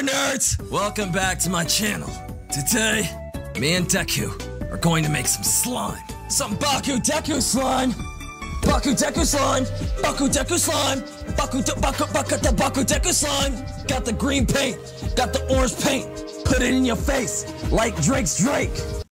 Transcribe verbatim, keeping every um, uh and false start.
nerds! Welcome back to my channel. Today, me and Deku are going to make some slime. Some Bakudeku Slime! Bakudeku Slime! Bakudeku Slime! Baku Baku Baku the Bakudeku Slime! Got the green paint, got the orange paint. Put it in your face like Drake's Drake.